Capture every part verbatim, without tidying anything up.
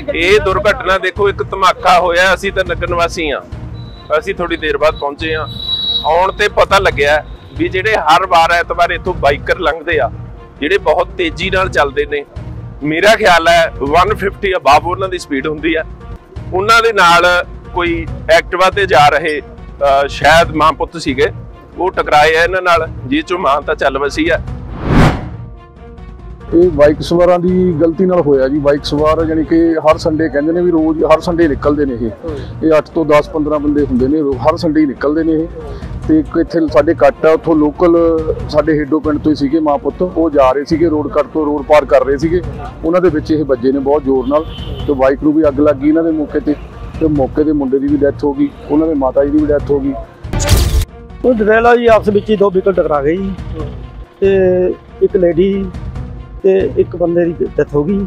ਇਹ ਦੁਰਘਟਨਾ ਦੇਖੋ ਇੱਕ ਧਮਾਕਾ ਹੋਇਆ। ਅਸੀਂ ਤਾਂ ਨਗਰ ਨਿਵਾਸੀ ਆ, ਅਸੀਂ ਥੋੜੀ ਦੇਰ ਬਾਅਦ ਪਹੁੰਚੇ ਆ। ਆਉਣ ਤੇ ਪਤਾ ਲੱਗਿਆ ਵੀ ਜਿਹੜੇ ਹਰ ਵਾਰ ਐਤਵਾਰ ਇੱਥੋਂ ਬਾਈਕਰ ਲੰਘਦੇ ਆ, ਜਿਹੜੇ ਬਹੁਤ ਤੇਜ਼ੀ ਨਾਲ ਚੱਲਦੇ ਨੇ, ਮੇਰਾ ਖਿਆਲ ਹੈ ਇੱਕ ਸੌ ਪਚਾਸ ਅਬਾਵ ਉਹਨਾਂ ਦੀ ਸਪੀਡ ਹੁੰਦੀ ਹੈ। ਉਹਨਾਂ ਦੇ ਨਾਲ ਕੋਈ ਐਕਟਿਵਾ ਤੇ ਜਾ ਰਹੇ ਸ਼ਾਇਦ ਮਾਂ ਪੁੱਤ ਸੀਗੇ, ਉਹ ਟਕਰਾਏ ਆ ਇਹਨਾਂ ਨਾਲ, ਜਿਸ ਚੋਂ ਮਾਂ ਤਾਂ ਚੱਲ ਵਸੀ ਆ। ਇਹ ਬਾਈਕ ਸਵਾਰਾਂ ਦੀ ਗਲਤੀ ਨਾਲ ਹੋਇਆ ਜੀ। ਬਾਈਕ ਸਵਾਰ ਜਾਨੀ ਕਿ ਹਰ ਸੰਡੇ ਕਹਿੰਦੇ ਨੇ ਵੀ ਰੋਜ਼ ਹਰ ਸੰਡੇ ਨਿਕਲਦੇ ਨੇ। ਇਹ ਇਹ ਅੱਠ ਤੋਂ ਦਸ ਪੰਦਰਾਂ ਬੰਦੇ ਹੁੰਦੇ ਨੇ, ਹਰ ਸੰਡੇ ਹੀ ਨਿਕਲਦੇ ਨੇ ਇਹ। ਤੇ ਇੱਕ ਇੱਥੇ ਸਾਡੇ ਕੱਟ ਆ, ਉੱਥੋਂ ਲੋਕਲ ਸਾਡੇ ਹੇਡੋ ਪਿੰਡ ਤੋਂ ਹੀ ਸੀਗੇ ਮਾਂ ਪੁੱਤ, ਉਹ ਜਾ ਰਹੇ ਸੀਗੇ ਰੋਡ ਕੱਟ ਤੋਂ, ਰੋਡ ਪਾਰ ਕਰ ਰਹੇ ਸੀਗੇ। ਉਹਨਾਂ ਦੇ ਵਿੱਚ ਇਹ ਵੱਜੇ ਨੇ ਬਹੁਤ ਜ਼ੋਰ ਨਾਲ, ਤੇ ਬਾਈਕ ਨੂੰ ਵੀ ਅੱਗ ਲੱਗ ਗਈ ਇਹਨਾਂ ਦੇ ਮੌਕੇ ਤੇ। ਤੇ ਮੌਕੇ ਦੇ ਮੁੰਡੇ ਦੀ ਵੀ ਡੈਥ ਹੋ ਗਈ, ਉਹਨਾਂ ਦੇ ਮਾਤਾ ਜੀ ਦੀ ਵੀ ਡੈਥ ਹੋ ਗਈ। ਉਹ ਡਰੇਲਾ ਜੀ ਆਪਸ ਵਿੱਚ ਹੀ ਦੋ ਵਹੀਕਲ ਟਕਰਾ ਗਏ ਜੀ, ਤੇ ਇੱਕ ਲੇਡੀ ਤੇ ਇੱਕ ਬੰਦੇ ਦੀ ਡੈਥ ਹੋ ਗਈ।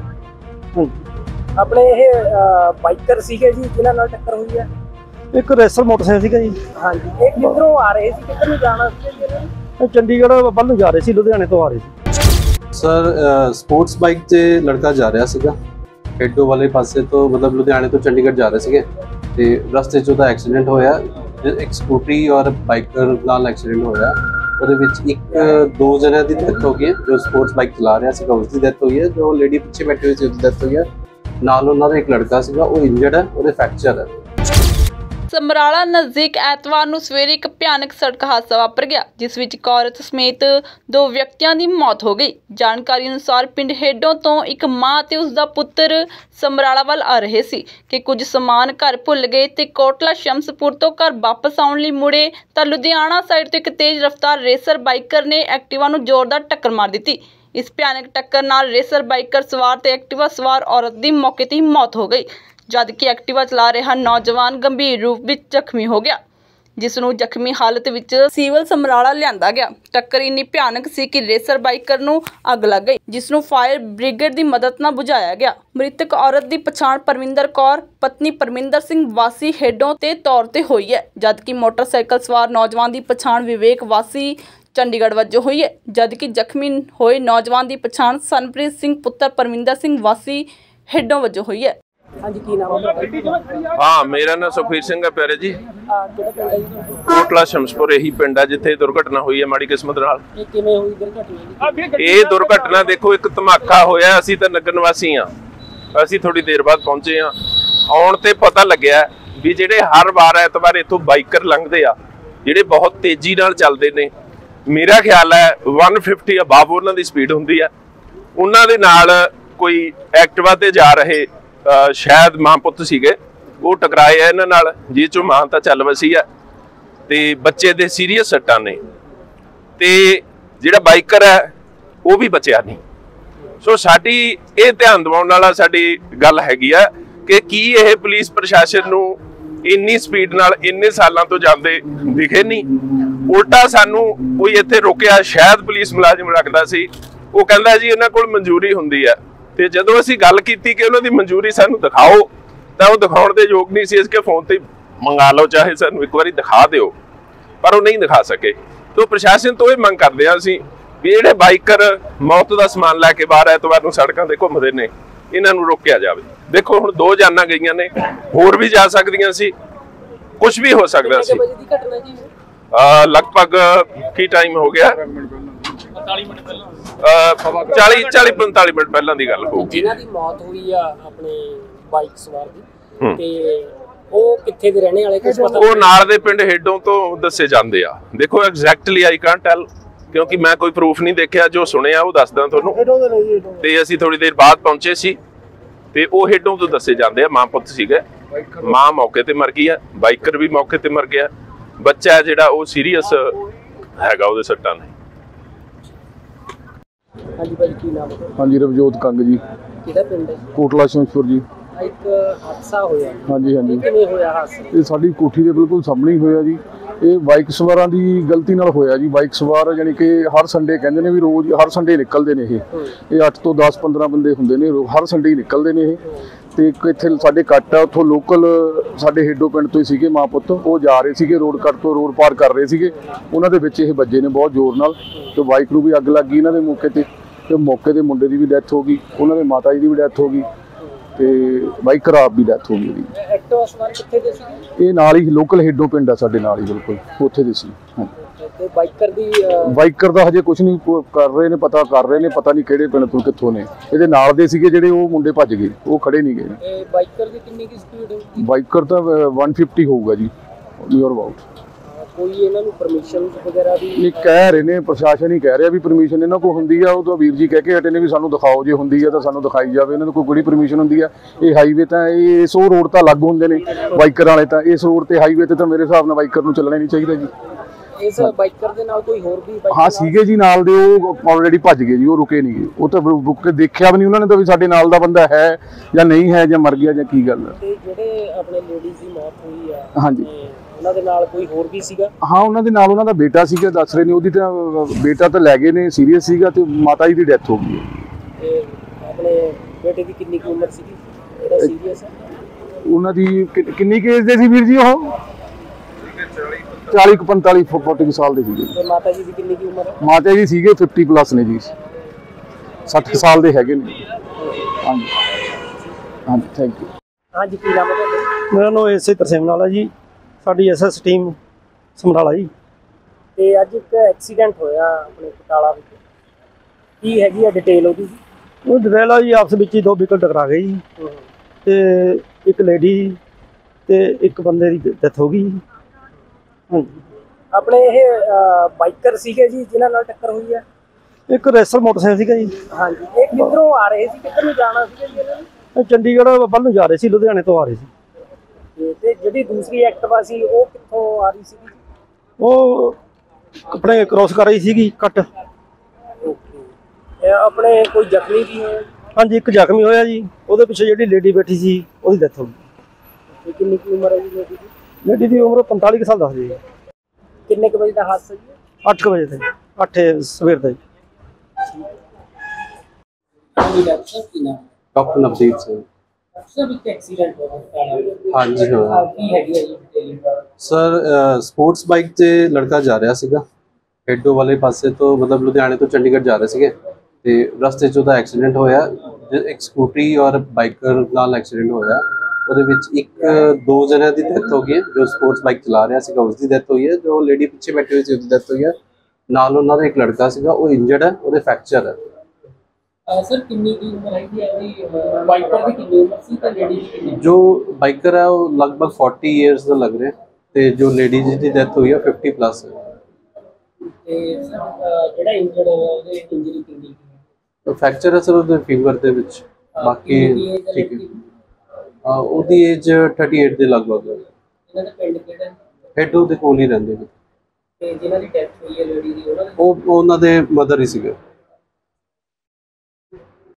ਆਪਣੇ ਇਹ ਬਾਈਕਰ ਸੀਗੇ ਜੀ ਜਿਨ੍ਹਾਂ ਨਾਲ ਟੱਕਰ ਹੋਈ ਹੈ? ਇੱਕ ਰੇਸਰ ਮੋਟਰਸਾਈਕਲ ਸੀਗਾ ਜੀ। ਹਾਂਜੀ, ਇਹ ਕਿੱਧਰੋਂ ਆ ਰਹੇ ਸੀ, ਕਿੱਧਰ ਨੂੰ ਜਾਣਾ ਸੀ? ਇਹ ਚੰਡੀਗੜ੍ਹ ਵੱਲ ਨੂੰ ਜਾ ਰਹੇ ਸੀ, ਲੁਧਿਆਣੇ ਤੋਂ ਆ ਰਹੇ ਸੀ। ਸਰ ਸਪੋਰਟਸ ਬਾਈਕ ਤੇ ਲੜਕਾ ਜਾ ਰਿਹਾ ਸੀਗਾ ਹੇਡੋ ਵਾਲੇ ਪਾਸੇ ਤੋਂ, ਮਤਲਬ ਲੁਧਿਆਣੇ ਤੋਂ ਚੰਡੀਗੜ੍ਹ ਜਾ ਰਹੇ ਸੀਗੇ, ਤੇ ਰਸਤੇ 'ਚ ਉਹਦਾ ਐਕਸੀਡੈਂਟ ਹੋਇਆ। ਇੱਕ ਸਕੂਟਰੀ ਔਰ ਬਾਈਕਰ ਨਾਲ ਐਕਸੀਡੈਂਟ ਹੋਇਆ। ਉਹਦੇ ਵਿੱਚ ਇੱਕ ਦੋ ਜਣਿਆਂ ਦੀ ਡੈਥ ਹੋ ਗਈ ਹੈ। ਜੋ ਸਪੋਰਟਸ ਬਾਈਕ ਚਲਾ ਰਿਹਾ ਸੀਗਾ ਉਸ ਦੀ ਡੈਥ ਹੋਈ ਹੈ, ਜੋ ਲੇਡੀ ਪਿੱਛੇ ਬੈਠੀ ਹੋਈ ਸੀ ਉਹਦੀ ਡੈਥ ਹੋਈ ਹੈ। ਨਾਲ ਉਹਨਾਂ ਦਾ ਇੱਕ ਲੜਕਾ ਸੀਗਾ, ਉਹ ਇੰਜਰਡ ਹੈ, ਉਹਦੇ ਫ੍ਰੈਕਚਰ ਹੈ। ਸਮਰਾਲਾ ਨਜ਼ਦੀਕ ਐਤਵਾਰ ਨੂੰ ਸਵੇਰੇ ਇੱਕ ਭਿਆਨਕ ਸੜਕ ਹਾਦਸਾ ਵਾਪਰ ਗਿਆ, ਜਿਸ ਵਿੱਚ ਇੱਕ ਔਰਤ ਸਮੇਤ ਦੋ ਵਿਅਕਤੀਆਂ ਦੀ ਮੌਤ ਹੋ ਗਈ। ਜਾਣਕਾਰੀ ਅਨੁਸਾਰ ਪਿੰਡ ਹੇਡੋਂ ਤੋਂ ਇੱਕ ਮਾਂ ਤੇ ਉਸ ਦਾ ਪੁੱਤਰ ਸਮਰਾਲਾ ਵੱਲ ਆ ਰਹੇ ਸੀ ਕਿ ਕੁਝ ਸਮਾਨ ਘਰ ਭੁੱਲ ਗਏ ਤੇ ਕੋਟਲਾ ਸ਼ਮਸਪੁਰ ਤੋਂ ਘਰ ਵਾਪਸ ਆਉਣ ਲਈ ਮੁੜੇ ਤਾਂ ਲੁਧਿਆਣਾ ਸਾਈਡ ਤੋਂ ਇੱਕ ਤੇਜ਼ ਰਫ਼ਤਾਰ ਰੇਸਰ ਬਾਈਕਰ ਨੇ ਐਕਟਿਵਾ ਨੂੰ ਜ਼ੋਰਦਾਰ ਟੱਕਰ ਮਾਰ ਦਿੱਤੀ। ਇਸ ਭਿਆਨਕ ਟੱਕਰ ਨਾਲ ਰੇਸਰ ਬਾਈਕਰ ਸਵਾਰ ਤੇ ਐਕਟਿਵਾ ਸਵਾਰ ਔਰਤ ਦੀ ਮੌਕੇ ਤੇ ਹੀ ਮੌਤ ਹੋ ਗਈ, ਜਦਕਿ ਐਕਟਿਵਾ ਚਲਾ ਰਿਹਾ ਨੌਜਵਾਨ ਗੰਭੀਰ ਰੂਪ ਵਿੱਚ ਜ਼ਖਮੀ ਹੋ ਗਿਆ, ਜਿਸ ਨੂੰ ਜ਼ਖਮੀ ਹਾਲਤ ਵਿੱਚ ਸਿਵਲ ਸਮਰਾਲਾ ਲਿਆਂਦਾ ਗਿਆ। ਟੱਕਰ ਇੰਨੀ ਭਿਆਨਕ ਸੀ ਕਿ ਰੇਸਰ ਬਾਈਕਰ ਨੂੰ ਅੱਗ ਲੱਗ ਗਈ, ਜਿਸ ਨੂੰ ਫਾਇਰ ਬ੍ਰਿਗੇਡ ਦੀ ਮਦਦ ਨਾਲ ਬੁਝਾਇਆ ਗਿਆ। ਮ੍ਰਿਤਕ ਔਰਤ ਦੀ ਪਛਾਣ ਪਰਮਿੰਦਰ ਕੌਰ ਪਤਨੀ ਪਰਮਿੰਦਰ ਸਿੰਘ ਵਾਸੀ ਹੇਡੋਂ ਦੇ ਤੌਰ ਤੇ ਹੋਈ ਹੈ, ਜਦਕਿ ਮੋਟਰਸਾਈਕਲ ਸਵਾਰ ਨੌਜਵਾਨ ਦੀ ਪਛਾਣ ਵਿਵੇਕ ਵਾਸੀ ਚੰਡੀਗੜ੍ਹ ਵਜੋਂ ਹੋਈ ਹੈ, ਜਦਕਿ ਜ਼ਖਮੀ ਹੋਏ ਨੌਜਵਾਨ ਦੀ ਪਛਾਣ ਸਨਪ੍ਰੀਤ ਸਿੰਘ ਪੁੱਤਰ ਪਰਮਿੰਦਰ ਸਿੰਘ ਵਾਸੀ ਹੇਡੋਂ ਵਜੋਂ ਹੋਈ ਹੈ। ਹਾਂਜੀ, ਕੀ ਨਾਮ ਹੈ? ਹਾਂ, ਮੇਰਾ ਨਾਮ ਸੁਖਵੀਰ ਸਿੰਘ ਹੈ ਪਿਆਰੇ ਜੀ। ਕਿਹੜਾ ਪਿੰਡ ਹੈ ਜੀ? ਕੋਟਲਾ ਸ਼ਮਸਪੁਰ ਇਹੀ ਪਿੰਡ ਹੈ ਜਿੱਥੇ ਦੁਰਘਟਨਾ ਹੋਈ ਹੈ ਮਾੜੀ ਕਿਸਮਤ ਨਾਲ। ਇਹ ਕਿਵੇਂ ਹੋਈ ਦੁਰਘਟਨਾ? ਇਹ ਦੁਰਘਟਨਾ ਦੇਖੋ ਇੱਕ ਧਮਾਕਾ ਹੋਇਆ। ਅਸੀਂ ਤਾਂ ਨਗਰ ਨਿਵਾਸੀ ਆ, ਅਸੀਂ ਥੋੜੀ ਦੇਰ ਬਾਅਦ ਪਹੁੰਚੇ ਆ। ਆਉਣ ਤੇ ਪਤਾ ਲੱਗਿਆ ਵੀ ਜਿਹੜੇ ਹਰ ਵਾਰ ਐਤਵਾਰ ਇੱਥੋਂ ਬਾਈਕਰ ਲੰਘਦੇ ਆ, ਜਿਹੜੇ ਬਹੁਤ ਤੇਜ਼ੀ ਨਾਲ ਚੱਲਦੇ ਨੇ, ਮੇਰਾ ਖਿਆਲ ਹੈ ਇੱਕ ਸੌ ਪਚਾਸ ਅਬਾਵ ਉਹਨਾਂ ਦੀ ਸਪੀਡ ਹੁੰਦੀ ਹੈ। ਉਹਨਾਂ ਦੇ ਨਾਲ ਕੋਈ ਐਕਟਿਵਾ ਤੇ ਜਾ ਰਹੇ ਸ਼ਾਇਦ ਮਾਂ ਪੁੱਤ ਸੀਗੇ, ਉਹ ਟਕਰਾਏ ਆ ਇਹਨਾਂ ਨਾਲ, ਜਿਸ ਚੋਂ ਮਾਂ ਤਾਂ ਚੱਲ ਵਸੀ ਆ ਤੇ ਬੱਚੇ ਦੇ ਸੀਰੀਅਸ ਸੱਟਾਂ ਨੇ, ਤੇ ਜਿਹੜਾ ਬਾਈਕਰ ਹੈ ਉਹ ਵੀ ਬਚਿਆ ਨਹੀਂ। ਸੋ ਸਾਡੀ ਇਹ ਧਿਆਨ ਦਿਵਾਉਣ ਵਾਲਾ ਸਾਡੀ ਗੱਲ ਹੈਗੀ ਆ ਕਿ ਕੀ ਇਹ ਪੁਲਿਸ ਪ੍ਰਸ਼ਾਸਨ ਨੂੰ ਇੰਨੀ ਸਪੀਡ ਨਾਲ ਇੰਨੇ ਸਾਲਾਂ ਤੋਂ ਜਾਂਦੇ ਦਿਖੇ ਨਹੀਂ? ਉਲਟਾ ਸਾਨੂੰ ਕੋਈ ਇੱਥੇ ਰੋਕਿਆ, ਸ਼ਾਇਦ ਪੁਲਿਸ ਮੁਲਾਜ਼ਮ ਰੱਖਦਾ ਸੀ, ਉਹ ਕਹਿੰਦਾ ਜੀ ਇਹਨਾਂ ਕੋਲ ਮਨਜ਼ੂਰੀ ਹੁੰਦੀ ਹੈ। ਤੇ ਜਦੋਂ ਅਸੀਂ ਗੱਲ ਕੀਤੀ ਕਿ ਉਹਨਾਂ ਦੀ ਮਨਜ਼ੂਰੀ ਸਾਨੂੰ ਦਿਖਾਓ, ਤਾਂ ਉਹ ਦਿਖਾਉਣ ਦੇ ਯੋਗ ਨਹੀਂ ਸੀ। ਇਸ ਕੇ ਫੋਨ ਤੇ ਮੰਗਾ ਲਓ, ਚਾਹੇ ਸਾਨੂੰ ਇੱਕ ਵਾਰੀ ਦਿਖਾ ਦਿਓ, ਪਰ ਉਹ ਨਹੀਂ ਦਿਖਾ ਸਕੇ। ਤੋਂ ਪ੍ਰਸ਼ਾਸਨ ਤੋਂ ਇਹ ਮੰਗ ਕਰਦੇ ਹਾਂ ਅਸੀਂ ਵੀ ਜਿਹੜੇ ਬਾਈਕਰ ਮੌਤ ਦਾ ਸਮਾਨ ਲੈ ਕੇ ਬਾਹਰ ਐਤਵਾਰ ਨੂੰ ਸੜਕਾਂ ਤੇ ਘੁੰਮਦੇ ਨੇ, ਇਹਨਾਂ ਨੂੰ ਰੋਕਿਆ ਜਾਵੇ। ਦੇਖੋ ਹੁਣ ਦੋ ਜਾਨਾਂ ਗਈਆਂ ਨੇ, ਹੋਰ ਵੀ ਜਾ ਸਕਦੀਆਂ ਸੀ, ਕੁਝ ਵੀ ਹੋ ਸਕਦਾ ਸੀ। ਲਗਭਗ ਕੀ ਟਾਈਮ ਹੋ ਗਿਆ? ਚਾਲੀ ਚਾਲੀ ਪੰਤਾਲੀ ਮਿੰਟ ਪਹਿਲਾਂ ਦੀ ਗੱਲ ਹੋਊਗੀ। ਜਿਨ੍ਹਾਂ ਦੀ ਮੌਤ ਹੋਈ ਆ ਆਪਣੇ ਬਾਈਕ ਸਵਾਰ ਦੀ, ਤੇ ਉਹ ਕਿੱਥੇ ਦੇ ਰਹਿਣੇ ਵਾਲੇ, ਕੁਝ ਪਤਾ? ਉਹ ਨਾਲ ਦੇ ਪਿੰਡ ਹੇਡੋਂ ਤੋਂ ਦੱਸੇ ਜਾਂਦੇ ਆ। ਦੇਖੋ ਐਗਜ਼ੈਕਟਲੀ ਆਈ ਕਾਂਟ ਟੈਲ, ਕਿਉਂਕਿ ਮੈਂ ਕੋਈ ਪ੍ਰੂਫ ਨਹੀਂ ਦੇਖਿਆ, ਜੋ ਸੁਣਿਆ ਉਹ ਦੱਸਦਾ ਤੁਹਾਨੂੰ। ਤੇ ਅਸੀਂ ਥੋੜੀ ਦੇਰ ਬਾਅਦ ਪਹੁੰਚੇ ਸੀ, ਤੇ ਉਹ ਹੇਡੋਂ ਤੋਂ ਦੱਸੇ ਜਾਂਦੇ ਆ। ਮਾਂ ਪੁੱਤ ਸੀਗੇ, ਮਾਂ ਮੌਕੇ ਤੇ ਮਰ ਗਈ ਆ, ਬਾਈਕਰ ਵੀ ਮੌਕੇ ਤੇ ਮਰ ਗਿਆ, ਬੱਚਾ ਜਿਹੜਾ ਉਹ ਸੀਰੀਅਸ ਹੈਗਾ, ਉਹਦੇ ਸੱਟਾਂ ਨੇ। ਹਾਂਜੀ ਭਾਈ, ਕੀ ਨਾਮ ਹੈ? ਹਾਂਜੀ, ਰਵਜੋਤ ਕੰਗ ਜੀ। ਕਿਹੜਾ ਪਿੰਡ ਹੈ? ਕੋਟਲਾ ਸ਼ਮਸਪੁਰ ਜੀ। ਇੱਕ ਹਾਦਸਾ ਹੋਇਆ। ਹਾਂਜੀ ਹਾਂਜੀ। ਕਿਵੇਂ ਹੋਇਆ ਹਾਦਸਾ? ਇਹ ਸਾਡੀ ਕੋਠੀ ਦੇ ਬਿਲਕੁਲ ਸਾਹਮਣੇ ਹੀ ਹੋਇਆ ਜੀ। ਇਹ ਬਾਈਕ ਸਵਾਰਾਂ ਦੀ ਗਲਤੀ ਨਾਲ ਹੋਇਆ ਜੀ। ਬਾਈਕ ਸਵਾਰ ਜਾਨੀ ਕਿ ਹਰ ਸੰਡੇ ਕਹਿੰਦੇ ਨੇ ਵੀ ਰੋਜ਼ ਹਰ ਸੰਡੇ ਨਿਕਲਦੇ ਨੇ। ਇਹ ਇਹ ਅੱਠ ਤੋਂ ਦਸ ਪੰਦਰਾਂ ਬੰਦੇ ਹੁੰਦੇ ਨੇ, ਹਰ ਸੰਡੇ ਹੀ ਨਿਕਲਦੇ ਨੇ ਇਹ। ਤੇ ਇੱਕ ਇੱਥੇ ਸਾਡੇ ਕੱਟ ਆ, ਉੱਥੋਂ ਲੋਕਲ ਸਾਡੇ ਹੇਡੋ ਪਿੰਡ ਤੋਂ ਹੀ ਸੀਗੇ ਮਾਂ ਪੁੱਤ, ਉਹ ਜਾ ਰਹੇ ਸੀਗੇ ਰੋਡ ਕੱਟ ਤੋਂ, ਰੋਡ ਪਾਰ ਕਰ ਰਹੇ ਸੀਗੇ। ਉਹਨਾਂ ਦੇ ਵਿੱਚ ਇਹ ਵੱਜੇ ਨੇ ਬਹੁਤ ਜ਼ੋਰ ਨਾਲ, ਤੇ ਬਾਈਕ ਨੂੰ ਵੀ ਅੱਗ ਲੱਗ ਗਈ ਇਹਨਾਂ ਦੇ ਮੌਕੇ ਤੇ। ਤੇ ਮੌਕੇ ਦੇ ਮੁੰਡੇ ਦੀ ਵੀ ਡੈਥ ਹੋ ਗਈ, ਉਹਨਾਂ ਦੇ ਮਾਤਾ ਜੀ ਦੀ ਵੀ ਡੈਥ ਹੋ ਗਈ। ਤੇ ਬਾਈਕਰ ਆਪ ਵੀ ਡੈਥ ਹੋ ਗਈ ਉਹਦੀ। ਐਕਟਿਵਾ ਸਵਾਰ ਕਿੱਥੇ ਦੇ ਸੀ? ਇਹ ਨਾਲ ਹੀ ਲੋਕਲ ਹੇਡੋ ਪਿੰਡ ਆ ਸਾਡੇ ਨਾਲ ਹੀ ਬਿਲਕੁਲ, ਉੱਥੇ ਦੇ ਸੀ। ਤੇ ਬਾਈਕਰ ਦੀ ਬਾਈਕਰ ਦਾ ਹਜੇ ਕੁਝ ਨਹੀਂ ਕਰ ਰਹੇ ਨੇ, ਪਤਾ ਕਰ ਰਹੇ ਨੇ, ਪਤਾ ਨਹੀਂ ਕਿਹੜੇ ਪਿੰਡ ਤੋਂ ਕਿੱਥੋਂ ਨੇ। ਇਹਦੇ ਨਾਲ ਦੇ ਸੀਗੇ ਜਿਹੜੇ, ਉਹ ਮੁੰਡੇ ਭੱਜ ਗਏ, ਉਹ ਖੜੇ ਨਹੀਂ ਗਏ। ਤੇ ਬਾਈਕਰ ਦੀ ਕਿੰਨੀ ਕੀ ਸਪੀਡ ਹੋਊਗੀ? ਬਾਈਕਰ ਤਾਂ ਇੱਕ ਸੌ ਪਚਾਸ ਹੋਊਗਾ ਜੀ, ਨੀਅਰ ਅਬਾਊਟ। ਕੋਈ ਇਹਨਾਂ ਨੂੰ ਪਰਮਿਸ਼ਨ ਵਗੈਰਾ ਵੀ ਇਹ ਕਹਿ ਰਹੇ ਨੇ, ਪ੍ਰਸ਼ਾਸਨ ਹੀ ਕਹਿ ਰਿਹਾ ਵੀ ਪਰਮਿਸ਼ਨ ਇਹਨਾਂ ਕੋਲ ਹੁੰਦੀ ਆ। ਉਹ ਤਾਂ ਵੀਰ ਜੀ ਕਹਿ ਕੇ ਹਟੇ ਨੇ ਵੀ ਸਾਨੂੰ ਦਿਖਾਓ, ਜੇ ਹੁੰਦੀ ਆ ਤਾਂ ਸਾਨੂੰ ਦਿਖਾਈ ਜਾਵੇ। ਇਹਨਾਂ ਨੂੰ ਕੋਈ ਕਿਹੜੀ ਪਰਮਿਸ਼ਨ ਹੁੰਦੀ ਆ? ਇਹ ਹਾਈਵੇ ਤਾਂ ਇਹ ਇਸ ਉਹ ਰੋਡ ਤਾਂ ਅਲੱਗ ਹੁੰਦੇ ਨੇ ਬਾਈਕਰ ਵਾਲੇ, ਤਾਂ ਇਸ ਰੋਡ ਤੇ ਹਾਈਵੇ ਤੇ ਤਾਂ ਮੇਰੇ ਹਿਸਾਬ ਨਾਲ ਬਾਈਕਰ ਨੂੰ ਚੱਲਣਾ ਨਹੀਂ ਚਾਹੀਦਾ ਜੀ। ਇਸ ਬਾਈਕਰ ਦੇ ਨਾਲ ਕੋਈ ਹੋਰ ਵੀ ਹਾਂ ਸੀਗੇ ਜੀ ਨਾਲ ਦੇ, ਉਹ ਆਲਰੇਡੀ ਭੱਜ ਗਏ ਜੀ, ਉਹ ਰੁਕੇ ਨਹੀਂ ਗਏ। ਉਹ ਤਾਂ ਰੁਕ ਕੇ ਦੇਖਿਆ ਵੀ ਨਹੀਂ ਉਹਨਾਂ ਨੇ ਤਾਂ ਵੀ ਸਾਡੇ ਨਾਲ ਦਾ ਬੰਦਾ ਹੈ ਜਾਂ ਨਹੀਂ ਹੈ, ਜਾਂ ਮਰ ਗਿਆ ਜਾਂ ਕੀ ਗੱਲ ਹੈ। ਤੇ ਜਿਹੜੇ ਆਪਣੇ ਲੇਡੀਜ਼ ਦੀ ਮੌਤ ਹੋਈ ਆ, ਹਾਂਜੀ, ਉਹਨਾਂ ਦੇ ਨਾਲ ਕੋਈ ਹੋਰ ਵੀ ਸੀਗਾ? ਹਾਂ ਉਹਨਾਂ ਦੇ ਨਾਲ ਉਹਨਾਂ ਦਾ ਬੇਟਾ ਸੀਗਾ, ਦੱਸ ਰਹੇ ਨੇ। ਉਹਦੀ ਤਾਂ ਬੇਟਾ ਤਾਂ ਲੈ ਗਏ ਨੇ, ਸੀਰੀਅਸ ਸੀਗਾ, ਤੇ ਮਾਤਾ ਜੀ ਦੀ ਡੈਥ ਹੋ ਗਈ ਹੈ। ਤੇ ਆਪਣੇ ਬੇਟੇ ਦੀ ਕਿੰਨੀ ਕੁ ਉਮਰ ਸੀਗੀ ਜਿਹੜਾ ਸੀਰੀਅਸ ਹੈ? ਉਹਨਾਂ ਦੀ ਕਿ- ਕਿੰਨੀ ਕੇਸ ਦੇ ਸੀ ਵੀਰ ਜੀ? ਉਹ ਚਾਲੀ ਪੰਤਾਲੀ ਚਾਲੀ ਸਾਲ ਦੇ ਸੀਗੇ। ਤੇ ਮਾਤਾ ਜੀ ਦੀ ਕਿੰਨੀ ਕੁ ਉਮਰ ਹੈ? ਮਾਤਾ ਜੀ ਸੀਗੇ ਪਚਾਸ ਪਲੱਸ ਨੇ ਜੀ, ਸੱਠ ਸਾਲ ਦੇ ਹੈਗੇ ਨੇ। ਹਾਂਜੀ ਹਾਂਜੀ, ਥੈਂਕ ਯੂ। ਹਾਂਜੀ, ਕੀ ਨਾਮ ਹੈ ਤੁਹਾਡਾ? ਮੇਰਾ ਨਾਮ ਐਸਏ ਤਰਸੇਮ ਨਾਲ ਹੈ ਜੀ, ਸਾਡੀ ਐਸਐਸ ਟੀਮ ਸਮਰਾਲਾ ਜੀ। ਤੇ ਅੱਜ ਇੱਕ ਐਕਸੀਡੈਂਟ ਹੋਇਆ ਆਪਣੇ ਬਟਾਲਾ ਵਿੱਚ, ਕੀ ਹੈਗੀ ਆ ਡਿਟੇਲ ਉਹਦੀ? ਉਹ ਡਰੇਲਾ ਜੀ ਆਪਸ ਵਿੱਚ ਹੀ ਦੋ ਵਹੀਕਲ ਟਕਰਾ ਗਏ ਜੀ, ਤੇ ਇੱਕ ਲੇਡੀ ਤੇ ਇੱਕ ਬੰਦੇ ਦੀ ਡੈਥ ਹੋ ਗਈ। ਹਾਂਜੀ, ਆਪਣੇ ਇਹ ਬਾਈਕਰ ਸੀਗੇ ਜੀ ਜਿਨ੍ਹਾਂ ਨਾਲ ਟੱਕਰ ਹੋਈ ਹੈ? ਇੱਕ ਰੈਸਰ ਮੋਟਰਸਾਈਕਲ ਸੀਗਾ ਜੀ। ਹਾਂਜੀ, ਇਹ ਕਿੱਧਰੋਂ ਆ ਰਹੇ ਸੀ, ਕਿੱਧਰ ਨੂੰ ਜਾਣਾ ਸੀਗਾ ਜੀ ਇਹਨਾਂ ਨੇ? ਇਹ ਚੰਡੀਗੜ੍ਹ ਵੱਲ ਨੂੰ ਜਾ ਰਹੇ ਸੀ, ਲੁਧਿਆਣੇ ਤੋਂ ਆ ਰਹੇ ਸੀ। ਤੇ- ਤੇ ਜਿਹੜੀ ਦੂਸਰੀ ਐਕਟਿਵਾ ਸੀ ਉਹ ਕਿੱਥੋਂ ਆ ਰਹੀ ਸੀਗੀ? ਉਹ ਆਪਣੇ ਕ੍ਰੋਸ ਕਰ ਰਹੀ ਸੀਗੀ ਕੱਟ। ਓਕੇ, ਆਪਣੇ ਕੋਈ ਜ਼ਖਮੀ ਵੀ ਹੋਇਆ? ਹਾਂਜੀ, ਇੱਕ ਜ਼ਖਮੀ ਹੋਇਆ ਜੀ, ਉਹਦੇ ਪਿੱਛੇ ਜਿਹੜੀ ਲੇਡੀ ਬੈਠੀ ਸੀ ਉਹਦੀ ਡੈਥ ਹੋ ਗਈ। ਤੇ ਕਿੰਨੀ ਕੀ ਉਮਰ ਹੈ ਜੀ ਲੇਡੀ ਦੀ? ਲੇਡੀ ਦੀ ਉਮਰ ਪੰਤਾਲੀ ਕੁ ਸਾਲ ਦੱਸਦੀ ਹੈ। ਕਿੰਨੇ ਕੁ ਵਜੇ ਦਾ ਹਾਦਸਾ ਜੀ? ਅੱਠ ਕੁ ਵਜੇ ਤੇ ਅੱਠ ਸਵੇਰ ਦਾ ਜੀ। ਡਾਕਟਰ ਨਵਦੀਪ ਸਿੰਘ। ਸਰ, ਇੱਕ ਐਕਸੀਡੈਂਟ ਹੋਇਆ ਹਾਂਜੀ ਹੋਇਆ ਕੀ ਹੈਗੀ ਹੈ ਜੀ? ਸਰ, ਸਪੋਰਟਸ ਬਾਈਕ ਤੇ ਲੜਕਾ ਜਾ ਰਿਹਾ ਸੀਗਾ ਹੈਡੋ ਵਾਲੇ ਪਾਸੇ ਤੋਂ, ਮਤਲਬ ਲੁਧਿਆਣੇ ਤੋਂ ਚੰਡੀਗੜ੍ਹ ਜਾ ਰਿਹਾ ਸੀਗੇ, ਤੇ ਰਸਤੇ 'ਚ ਉਹਦਾ ਐਕਸੀਡੈਂਟ ਹੋਇਆ। ਇੱਕ ਸਕੂਟਰੀ ਔਰ ਬਾਈਕਰ ਨਾਲ ਐਕਸੀਡੈਂਟ ਹੋਇਆ। ਉਹਦੇ ਵਿੱਚ ਇੱਕ ਦੋ ਜਣਿਆਂ ਦੀ ਡੈਥ ਹੋ ਗਈ ਹੈ। ਜੋ ਸਪੋਰਟਸ ਬਾਈਕ ਚਲਾ ਰਿਹਾ ਸੀਗਾ ਉਸ ਦੀ ਡੈਥ ਹੋਈ ਹੈ, ਜੋ ਲੇਡੀ ਪਿੱਛੇ ਬੈਠੀ ਹੋਈ ਸੀ ਉਹਦੀ ਡੈਥ ਹੋਈ ਹੈ। ਨਾਲ ਉਹਨਾਂ ਦਾ ਇੱਕ ਲੜਕਾ ਸੀਗਾ, ਉਹ ਇੰਜਰਡ ਹੈ, ਉਹਦੇ ਫ੍ਰੈਕਚਰ ਹੈ। ਸਰ, ਕਿੰਨੀ ਕੀ ਉਮਰ ਹੈਗੀ ਹੈ ਉਹਦੀ? ਬਾਈਕਰ ਦੀ ਕਿੰਨੀ ਉਮਰ ਸੀ ਤੇ ਲੇਡੀ ਦੀ ਕਿੰਨੀ? ਜੋ ਬਾਈਕਰ ਹੈ ਉਹ ਲਗਭਗ ਚਾਲੀ ਇਅਰਸ ਦਾ ਲੱਗ ਰਿਹਾ, ਤੇ ਜੋ ਲੇਡੀ ਦੀ ਡੈਥ ਹੋਈ ਹੈ ਪਚਾਸ ਪਲੱਸ ਹੈ। ਤੇ ਸਰ, ਜਿਹੜਾ ਇੰਜਰਡ ਹੋਇਆ ਉਹਦੇ ਇੰਜਰੀ ਕਿੰਨੀ ਹੈ? ਫ੍ਰੈਕਚਰ ਹੈ ਸਰ ਉਹਦੇ ਫਿੰਗਰ ਦੇ ਵਿੱਚ, ਬਾਕੀ ਠੀਕ ਹੈ। ਹਾਂ, ਉਹਦੀ ਏਜ ਅਠਾਈ ਦੇ ਲਗਭਗ ਹੈ। ਇਹਨਾਂ ਦਾ ਪਿੰਡ ਕਿਹੜਾ? ਹੈਡੋ ਦੇ ਕੋਲ ਹੀ ਰਹਿੰਦੇ ਨੇ। ਤੇ ਜਿਹਨਾਂ ਦੀ ਡੈਥ ਹੋਈ ਹੈ ਲੇਡੀ ਦੀ, ਉਹਨਾਂ ਦੇ ਉਹ ਉਹਨਾਂ ਦੇ ਮਦਰ ਹੀ ਸੀਗੇ।